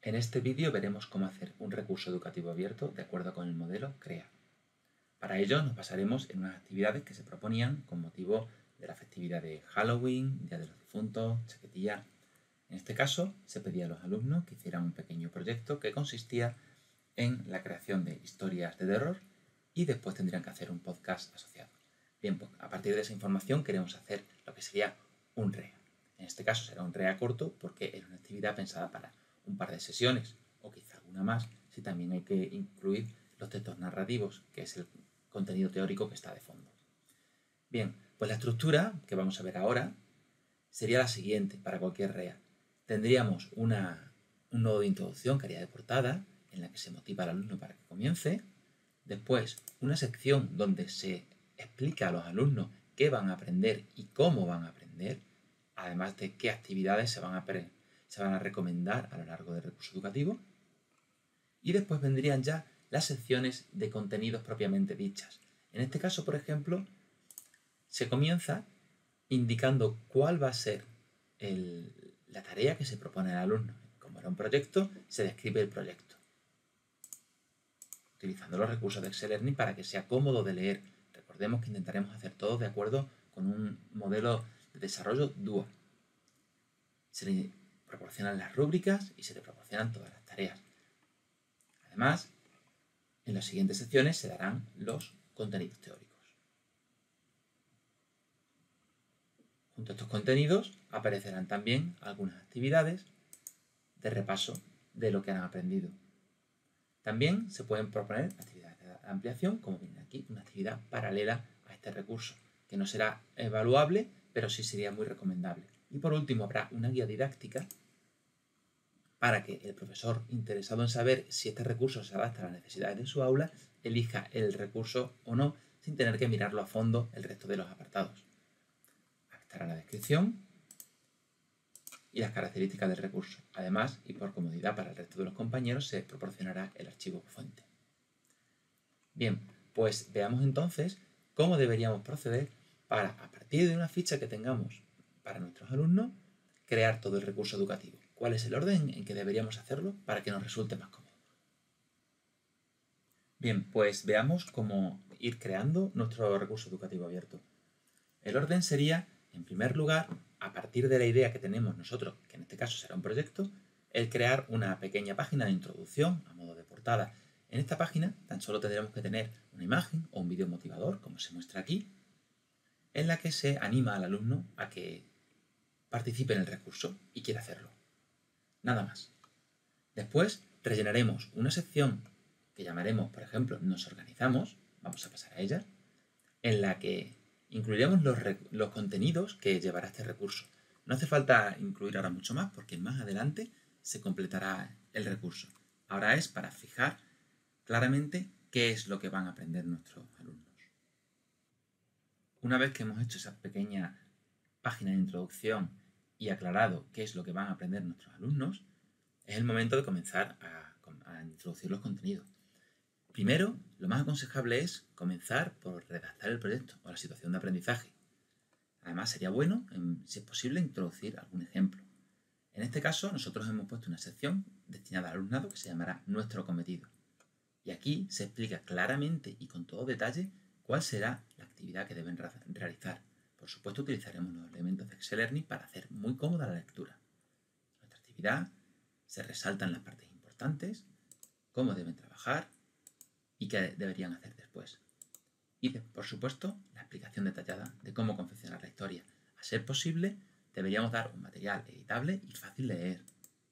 En este vídeo veremos cómo hacer un recurso educativo abierto de acuerdo con el modelo CREA. Para ello nos basaremos en unas actividades que se proponían con motivo de la festividad de Halloween, Día de los Difuntos, Chaquetilla. En este caso se pedía a los alumnos que hicieran un pequeño proyecto que consistía en la creación de historias de terror y después tendrían que hacer un podcast asociado. Bien, pues a partir de esa información queremos hacer lo que sería un REA. En este caso será un REA corto porque es una actividad pensada para un par de sesiones o quizá alguna más si también hay que incluir los textos narrativos, que es el contenido teórico que está de fondo. Bien, pues la estructura que vamos a ver ahora sería la siguiente para cualquier REA. Tendríamos un nodo de introducción que haría de portada, en la que se motiva al alumno para que comience. Después, una sección donde se explica a los alumnos qué van a aprender y cómo van a aprender, además de qué actividades se van a recomendar a lo largo del recurso educativo. Y después vendrían ya las secciones de contenidos propiamente dichas. En este caso, por ejemplo, se comienza indicando cuál va a ser la tarea que se propone al alumno. Como era un proyecto, se describe el proyecto, utilizando los recursos de Excel Learning para que sea cómodo de leer. Recordemos que intentaremos hacer todo de acuerdo con un modelo de desarrollo DUA. Se le proporcionan las rúbricas y se le proporcionan todas las tareas. Además, en las siguientes secciones se darán los contenidos teóricos. Junto a estos contenidos aparecerán también algunas actividades de repaso de lo que han aprendido. También se pueden proponer actividades de ampliación, como viene aquí, una actividad paralela a este recurso, que no será evaluable, pero sí sería muy recomendable. Y por último, habrá una guía didáctica para que el profesor interesado en saber si este recurso se adapta a las necesidades de su aula, elija el recurso o no, sin tener que mirarlo a fondo el resto de los apartados. Estará la descripción y las características del recurso. Además, y por comodidad para el resto de los compañeros, se proporcionará el archivo fuente. Bien, pues veamos entonces cómo deberíamos proceder para, a partir de una ficha que tengamos para nuestros alumnos, crear todo el recurso educativo. ¿Cuál es el orden en que deberíamos hacerlo para que nos resulte más cómodo? Bien, pues veamos cómo ir creando nuestro recurso educativo abierto. El orden sería, en primer lugar, a partir de la idea que tenemos nosotros, que en este caso será un proyecto, el crear una pequeña página de introducción a modo de portada. En esta página tan solo tendremos que tener una imagen o un vídeo motivador, como se muestra aquí, en la que se anima al alumno a que participe en el recurso y quiera hacerlo. Nada más. Después rellenaremos una sección que llamaremos, por ejemplo, Nos organizamos, vamos a pasar a ella, en la que incluiremos los contenidos que llevará este recurso. No hace falta incluir ahora mucho más porque más adelante se completará el recurso. Ahora es para fijar claramente qué es lo que van a aprender nuestros alumnos. Una vez que hemos hecho esa pequeña página de introducción y aclarado qué es lo que van a aprender nuestros alumnos, es el momento de comenzar a introducir los contenidos. Primero, lo más aconsejable es comenzar por redactar el proyecto o la situación de aprendizaje. Además, sería bueno, si es posible, introducir algún ejemplo. En este caso, nosotros hemos puesto una sección destinada al alumnado que se llamará Nuestro cometido. Y aquí se explica claramente y con todo detalle cuál será la actividad que deben realizar. Por supuesto, utilizaremos los elementos de Excel Learning para hacer muy cómoda la lectura. Nuestra actividad se resaltan las partes importantes, cómo deben trabajar y qué deberían hacer después. Y, por supuesto, la explicación detallada de cómo confeccionar la historia. A ser posible, deberíamos dar un material editable y fácil de leer.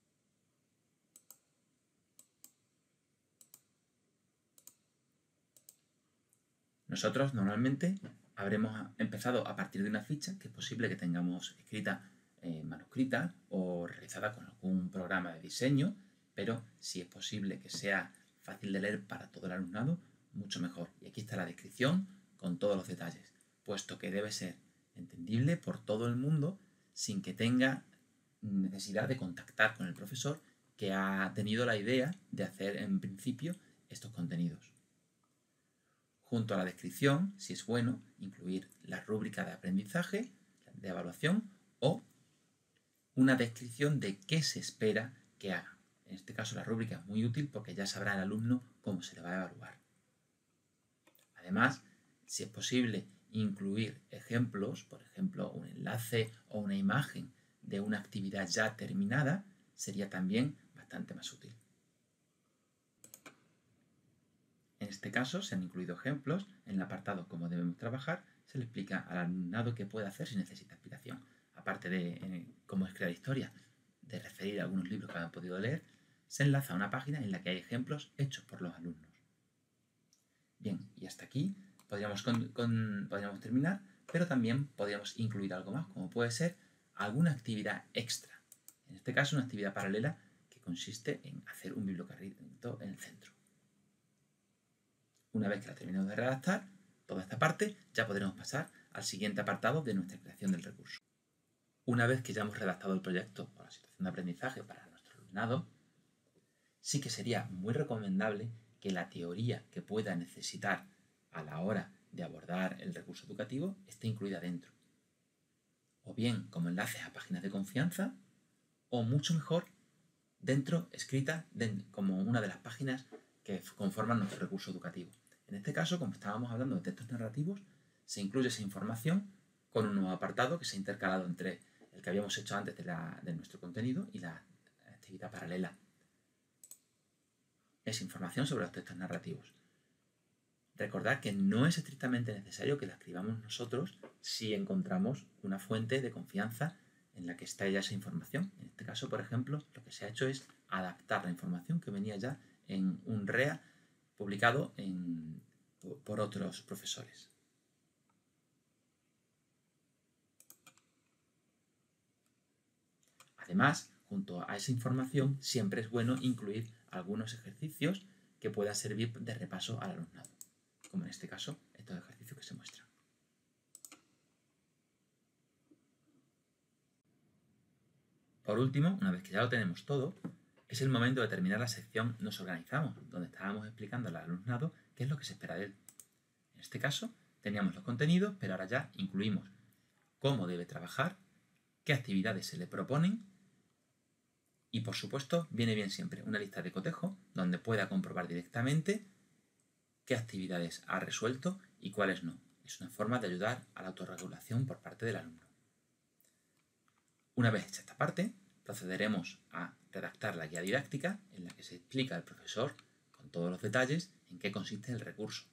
Nosotros normalmente habremos empezado a partir de una ficha que es posible que tengamos escrita manuscrita o realizada con algún programa de diseño, pero si es posible que sea fácil de leer para todo el alumnado, mucho mejor. Y aquí está la descripción con todos los detalles, puesto que debe ser entendible por todo el mundo sin que tenga necesidad de contactar con el profesor que ha tenido la idea de hacer en principio estos contenidos. Junto a la descripción, si es bueno, incluir la rúbrica de aprendizaje, de evaluación o una descripción de qué se espera que haga. En este caso la rúbrica es muy útil porque ya sabrá el alumno cómo se le va a evaluar. Además, si es posible incluir ejemplos, por ejemplo, un enlace o una imagen de una actividad ya terminada, sería también bastante más útil. En este caso se han incluido ejemplos. En el apartado Cómo debemos trabajar se le explica al alumnado qué puede hacer si necesita inspiración. Aparte de cómo es crear historia, de referir a algunos libros que han podido leer, se enlaza a una página en la que hay ejemplos hechos por los alumnos. Bien, y hasta aquí podríamos terminar, pero también podríamos incluir algo más, como puede ser alguna actividad extra. En este caso, una actividad paralela que consiste en hacer un bibliocarrito en el centro. Una vez que la terminemos de redactar, toda esta parte, ya podremos pasar al siguiente apartado de nuestra creación del recurso. Una vez que ya hemos redactado el proyecto o la situación de aprendizaje para nuestro alumnado, sí que sería muy recomendable que la teoría que pueda necesitar a la hora de abordar el recurso educativo esté incluida dentro. O bien como enlaces a páginas de confianza, o mucho mejor, dentro, escrita como una de las páginas que conforman nuestro recurso educativo. En este caso, como estábamos hablando de textos narrativos, se incluye esa información con un nuevo apartado que se ha intercalado entre el que habíamos hecho antes de nuestro contenido y la actividad paralela. Es información sobre los textos narrativos. Recordad que no es estrictamente necesario que la escribamos nosotros si encontramos una fuente de confianza en la que está ya esa información. En este caso, por ejemplo, lo que se ha hecho es adaptar la información que venía ya en un REA publicado por otros profesores. Además, junto a esa información, siempre es bueno incluir algunos ejercicios que puedan servir de repaso al alumnado, como en este caso estos ejercicios que se muestran. Por último, una vez que ya lo tenemos todo, es el momento de terminar la sección Nos organizamos, donde estábamos explicando al alumnado qué es lo que se espera de él. En este caso, teníamos los contenidos, pero ahora ya incluimos cómo debe trabajar, qué actividades se le proponen y, por supuesto, viene bien siempre una lista de cotejo donde pueda comprobar directamente qué actividades ha resuelto y cuáles no. Es una forma de ayudar a la autorregulación por parte del alumno. Una vez hecha esta parte, procederemos a redactar la guía didáctica en la que se explica al profesor con todos los detalles en qué consiste el recurso.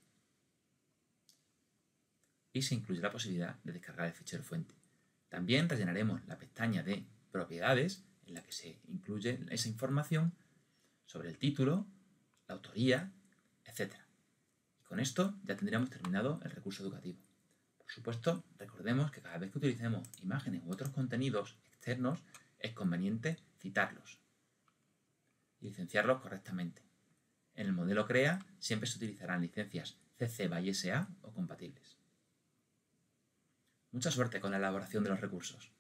Y se incluye la posibilidad de descargar el fichero fuente. También rellenaremos la pestaña de propiedades en la que se incluye esa información sobre el título, la autoría, etc. Y con esto ya tendríamos terminado el recurso educativo. Por supuesto, recordemos que cada vez que utilicemos imágenes u otros contenidos externos es conveniente citarlos y licenciarlos correctamente. En el modelo CREA siempre se utilizarán licencias CC BY SA o compatibles. Mucha suerte con la elaboración de los recursos.